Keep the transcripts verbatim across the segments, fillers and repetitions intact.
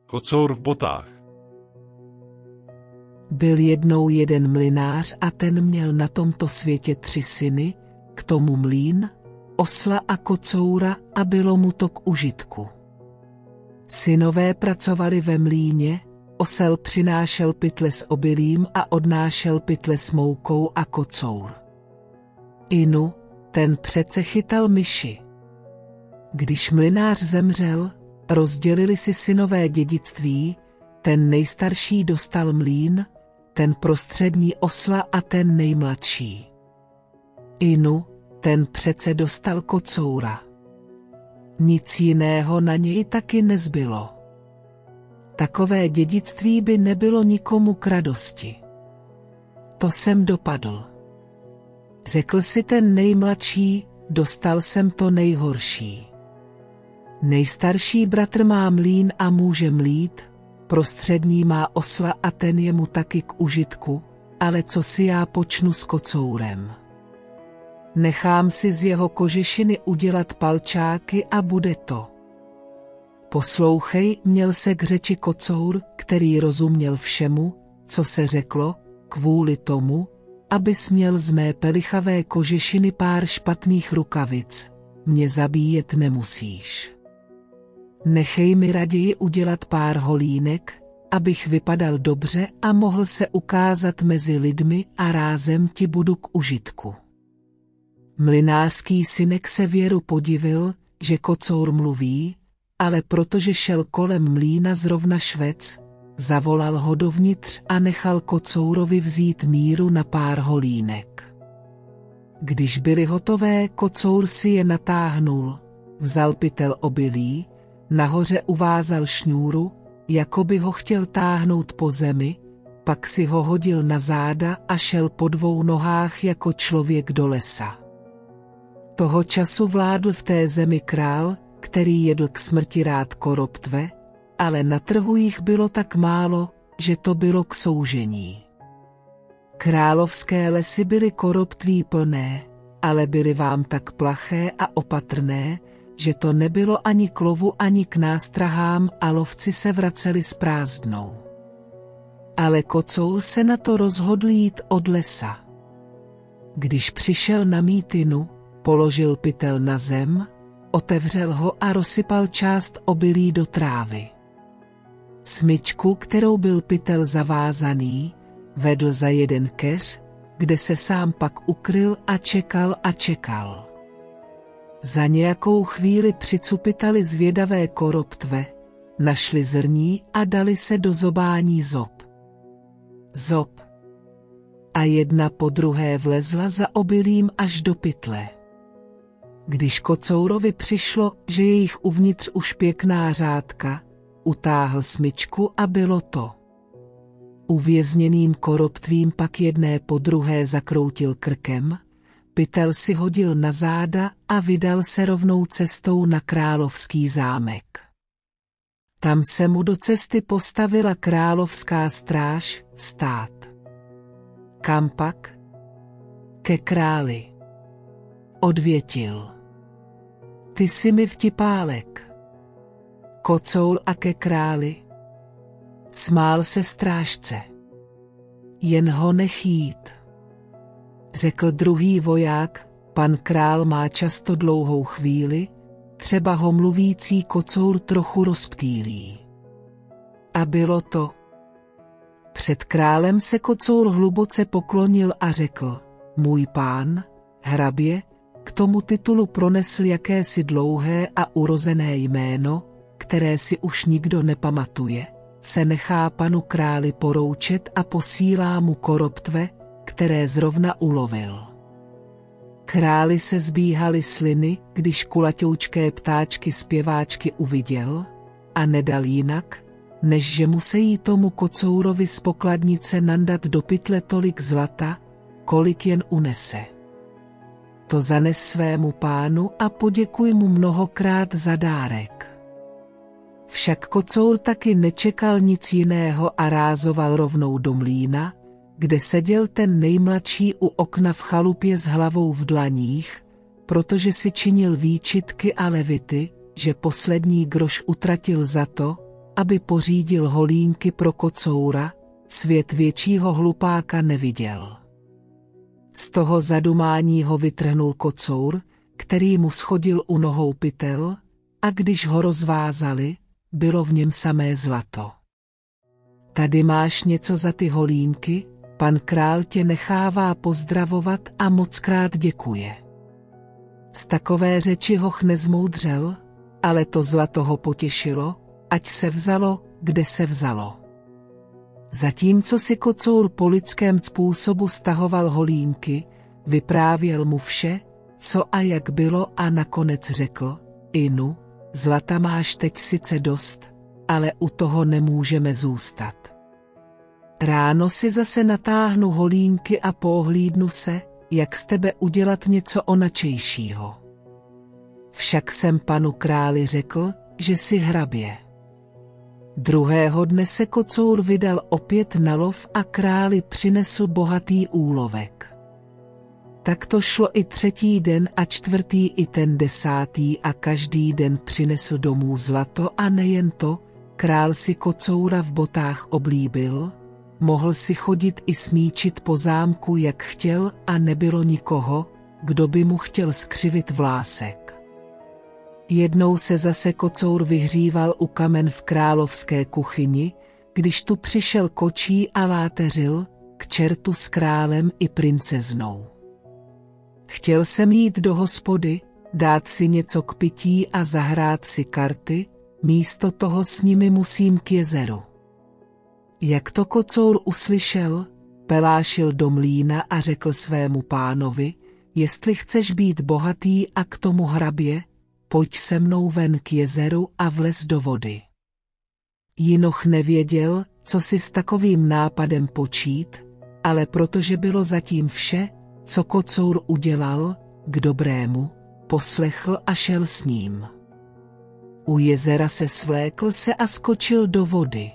Kocour v botách. Byl jednou jeden mlynář a ten měl na tomto světě tři syny, k tomu mlýn, osla a kocoura a bylo mu to k užitku. Synové pracovali ve mlýně, osel přinášel pytle s obilím a odnášel pytle s moukou a kocour. Inu, ten přece chytal myši. Když mlynář zemřel, rozdělili si synové dědictví, ten nejstarší dostal mlýn, ten prostřední osla a ten nejmladší. Inu, ten přece dostal kocoura. Nic jiného na něj taky nezbylo. Takové dědictví by nebylo nikomu k radosti. To jsem dopadl. Řekl si ten nejmladší, dostal jsem to nejhorší. Nejstarší bratr má mlýn a může mlít, prostřední má osla a ten je mu taky k užitku, ale co si já počnu s kocourem? Nechám si z jeho kožešiny udělat palčáky a bude to. Poslouchej, měl se k řeči kocour, který rozuměl všemu, co se řeklo, kvůli tomu, abys měl z mé pelichavé kožešiny pár špatných rukavic, mě zabíjet nemusíš. Nechej mi raději udělat pár holínek, abych vypadal dobře a mohl se ukázat mezi lidmi a rázem ti budu k užitku. Mlynářský synek se věru podivil, že kocour mluví, ale protože šel kolem mlýna zrovna švec, zavolal ho dovnitř a nechal kocourovi vzít míru na pár holínek. Když byly hotové, kocour si je natáhnul, vzal pytel obilí, nahoře uvázal šňůru, jako by ho chtěl táhnout po zemi, pak si ho hodil na záda a šel po dvou nohách jako člověk do lesa. Toho času vládl v té zemi král, který jedl k smrti rád koroptve, ale na trhu jich bylo tak málo, že to bylo k soužení. Královské lesy byly koroptví plné, ale byly vám tak plaché a opatrné, že to nebylo ani k lovu ani k nástrahám a lovci se vraceli s prázdnou. Ale kocour se na to rozhodl jít od lesa. Když přišel na mýtinu, položil pytel na zem, otevřel ho a rozsypal část obilí do trávy. Smyčku, kterou byl pytel zavázaný, vedl za jeden keř, kde se sám pak ukryl a čekal a čekal. Za nějakou chvíli přicupitali zvědavé koroptve, našli zrní a dali se do zobání zob. Zob. A jedna po druhé vlezla za obilím až do pytle. Když kocourovi přišlo, že je jich uvnitř už pěkná řádka, utáhl smyčku a bylo to. Uvězněným koroptvím pak jedné po druhé zakroutil krkem, pytel si hodil na záda a vydal se rovnou cestou na královský zámek. Tam se mu do cesty postavila královská stráž, stát. Kam pak? Ke králi. Odvětil. Ty jsi mi vtipálek. Kocour a ke králi. Smál se strážce. Jen ho nech jít. Řekl druhý voják, pan král má často dlouhou chvíli, třeba ho mluvící kocour trochu rozptýlí. A bylo to. Před králem se kocour hluboce poklonil a řekl, můj pán, hrabě, k tomu titulu pronesl jakési dlouhé a urozené jméno, které si už nikdo nepamatuje, se nechá panu králi poroučet a posílá mu koroptve, které zrovna ulovil. Králi se zbíhaly sliny, když kulatoučké ptáčky zpěváčky uviděl, a nedal jinak, než že musejí tomu kocourovi z pokladnice nandat do pytle tolik zlata, kolik jen unese. To zanes svému pánu a poděkuj mu mnohokrát za dárek. Však kocour taky nečekal nic jiného a rázoval rovnou do mlýna, kde seděl ten nejmladší u okna v chalupě s hlavou v dlaních, protože si činil výčitky a levity, že poslední groš utratil za to, aby pořídil holínky pro kocoura, svět většího hlupáka neviděl. Z toho zadumání ho vytrhnul kocour, který mu schodil u nohou pytel, a když ho rozvázali, bylo v něm samé zlato. Tady máš něco za ty holínky, pan král tě nechává pozdravovat a mockrát děkuje. Z takové řeči hoch nezmoudřel, ale to zlato ho potěšilo, ať se vzalo, kde se vzalo. Zatímco si kocour po lidském způsobu stahoval holínky, vyprávěl mu vše, co a jak bylo, a nakonec řekl: Inu, zlata máš teď sice dost, ale u toho nemůžeme zůstat. Ráno si zase natáhnu holínky a poohlídnu se, jak z tebe udělat něco onačejšího. Však jsem panu králi řekl, že jsi hrabě. Druhého dne se kocour vydal opět na lov a králi přinesl bohatý úlovek. Tak to šlo i třetí den a čtvrtý i ten desátý a každý den přinesl domů zlato, a nejen to, král si kocoura v botách oblíbil, mohl si chodit i smíčit po zámku jak chtěl a nebylo nikoho, kdo by mu chtěl skřivit vlásek. Jednou se zase kocour vyhříval u kamen v královské kuchyni, když tu přišel kočí a láteřil, k čertu s králem i princeznou. Chtěl jsem jít do hospody, dát si něco k pití a zahrát si karty, místo toho s nimi musím k jezeru. Jak to kocour uslyšel, pelášil do mlýna a řekl svému pánovi: Jestli chceš být bohatý a k tomu hrabě, pojď se mnou ven k jezeru a vlez do vody. Jinoch nevěděl, co si s takovým nápadem počít, ale protože bylo zatím vše, co kocour udělal, k dobrému, poslechl a šel s ním. U jezera se svlékl se a skočil do vody.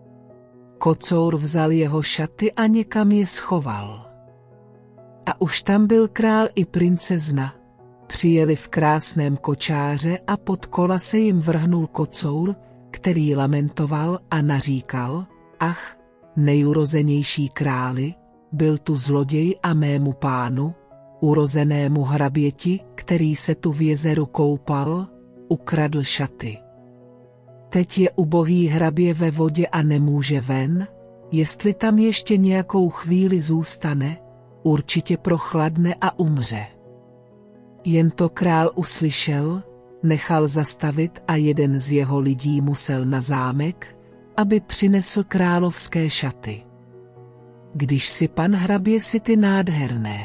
Kocour vzal jeho šaty a někam je schoval. A už tam byl král i princezna. Přijeli v krásném kočáře a pod kola se jim vrhnul kocour, který lamentoval a naříkal: Ach, nejurozenější králi, byl tu zloděj a mému pánu, urozenému hraběti, který se tu v jezeru koupal, ukradl šaty. Teď je ubohý hrabě ve vodě a nemůže ven, jestli tam ještě nějakou chvíli zůstane, určitě prochladne a umře. Jen to král uslyšel, nechal zastavit a jeden z jeho lidí musel na zámek, aby přinesl královské šaty. Když si pan hrabě si ty nádherné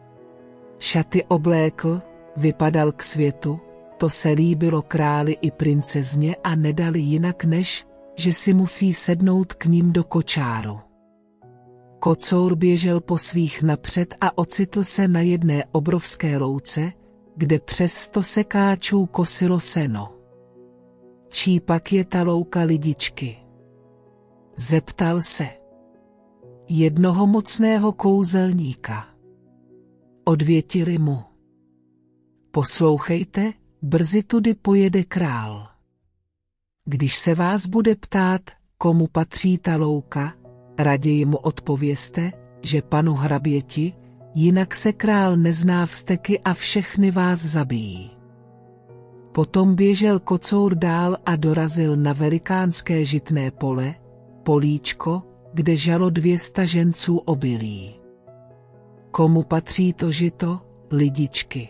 šaty oblékl, vypadal k světu, to se líbilo králi i princezně a nedali jinak, než že si musí sednout k ním do kočáru. Kocour běžel po svých napřed a ocitl se na jedné obrovské louce, kde přes sto sekáčů kosilo seno. Čí pak je ta louka, lidičky? Zeptal se. Jednoho mocného kouzelníka. Odvětili mu. Poslouchejte, brzy tudy pojede král. Když se vás bude ptát, komu patří ta louka, raději mu odpovězte, že panu hraběti, jinak se král nezná vzteky a všechny vás zabijí. Potom běžel kocour dál a dorazil na velikánské žitné pole, políčko, kde žalo dvě sta ženců obilí. Komu patří to žito, lidičky?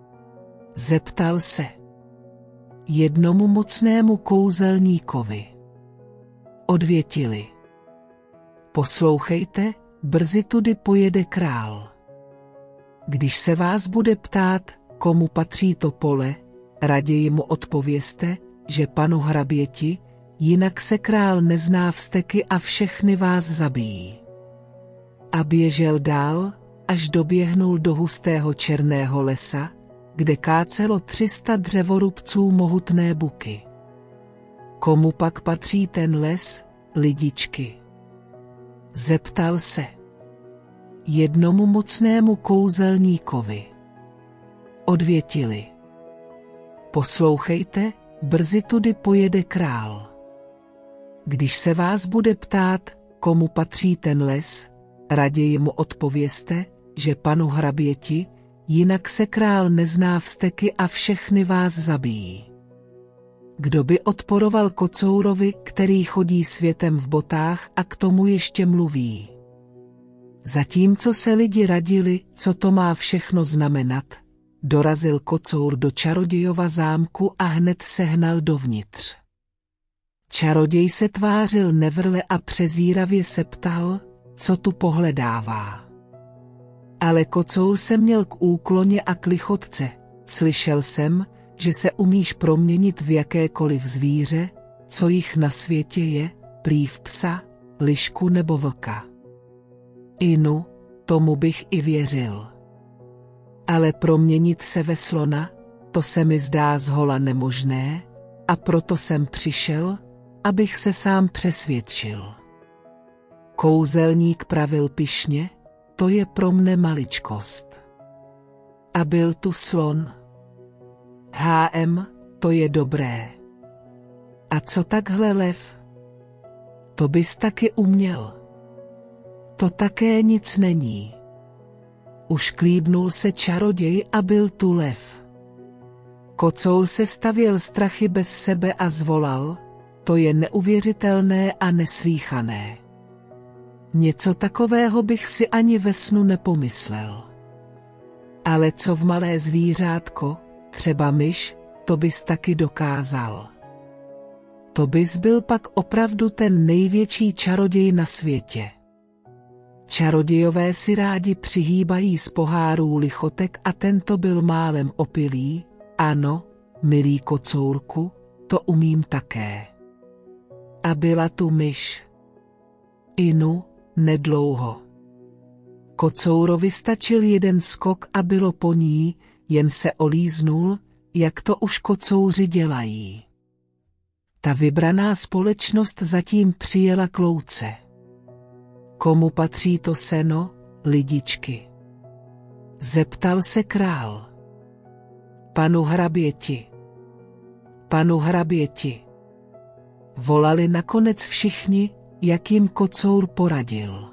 Zeptal se. Jednomu mocnému kouzelníkovi. Odvětili. Poslouchejte, brzy tudy pojede král. Když se vás bude ptát, komu patří to pole, raději mu odpovězte, že panu hraběti, jinak se král nezná vzteky a všechny vás zabijí. A běžel dál, až doběhnul do hustého černého lesa, kde kácelo tři sta dřevorubců mohutné buky. Komu pak patří ten les, lidičky? Zeptal se. Jednomu mocnému kouzelníkovi. Odvětili. Poslouchejte, brzy tudy pojede král. Když se vás bude ptát, komu patří ten les, raději mu odpovězte, že panu hraběti, jinak se král nezná vzteky a všechny vás zabijí. Kdo by odporoval kocourovi, který chodí světem v botách a k tomu ještě mluví? Zatímco se lidi radili, co to má všechno znamenat, dorazil kocour do čarodějova zámku a hned se hnal dovnitř. Čaroděj se tvářil nevrle a přezíravě se ptal, co tu pohledává. Ale kocour se měl k úkloně a k lichotce. Slyšel jsem, že se umíš proměnit v jakékoliv zvíře, co jich na světě je, prý v psa, lišku nebo vlka. Inu, tomu bych i věřil. Ale proměnit se ve slona, to se mi zdá zhola nemožné, a proto jsem přišel, abych se sám přesvědčil. Kouzelník pravil pyšně, to je pro mne maličkost. A byl tu slon. Hm, to je dobré. A co takhle lev? To bys taky uměl. To také nic není. Už klíbnul se čaroděj a byl tu lev. Kocour se stavěl strachy bez sebe a zvolal, to je neuvěřitelné a neslýchané. Něco takového bych si ani ve snu nepomyslel. Ale co v malé zvířátko, třeba myš, to bys taky dokázal. To bys byl pak opravdu ten největší čaroděj na světě. Čarodějové si rádi přihýbají z pohárů lichotek a tento byl málem opilý, ano, milý kocourku, to umím také. A byla tu myš. Inu, nedlouho. Kocourovi stačil jeden skok a bylo po ní, jen se olíznul, jak to už kocouři dělají. Ta vybraná společnost zatím přijela k louce. Komu patří to seno, lidičky? Zeptal se král. Panu hraběti. Panu hraběti. Volali nakonec všichni, jak jim kocour poradil.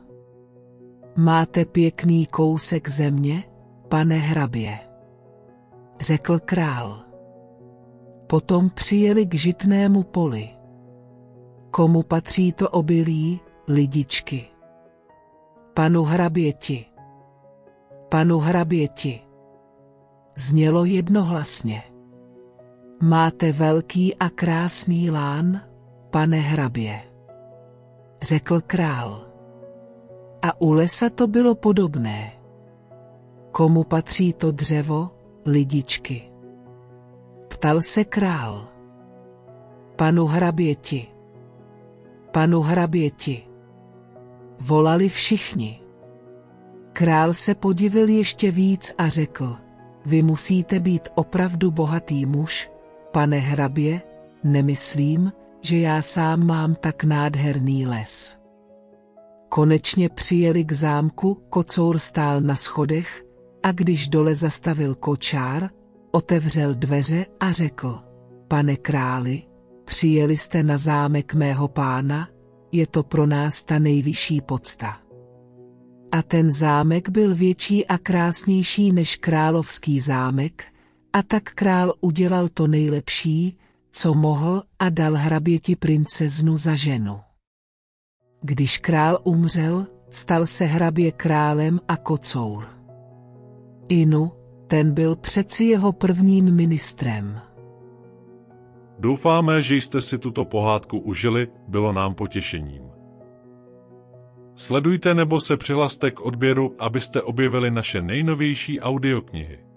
Máte pěkný kousek země, pane hrabě, řekl král. Potom přijeli k žitnému poli. Komu patří to obilí, lidičky? Panu hraběti. Panu hraběti. Znělo jednohlasně. Máte velký a krásný lán, pane hrabě, řekl král. A u lesa to bylo podobné. Komu patří to dřevo, lidičky? Ptal se král. Panu hraběti. Panu hraběti. Volali všichni. Král se podivil ještě víc a řekl, vy musíte být opravdu bohatý muž, pane hrabě, nemyslím, že já sám mám tak nádherný les. Konečně přijeli k zámku, kocour stál na schodech, a když dole zastavil kočár, otevřel dveře a řekl, pane králi, přijeli jste na zámek mého pána, je to pro nás ta nejvyšší pocta. A ten zámek byl větší a krásnější než královský zámek, a tak král udělal to nejlepší, co mohl, a dal hraběti princeznu za ženu. Když král umřel, stal se hrabě králem a kocour. Inu, ten byl přeci jeho prvním ministrem. Doufáme, že jste si tuto pohádku užili, bylo nám potěšením. Sledujte nebo se přihlaste k odběru, abyste objevili naše nejnovější audioknihy.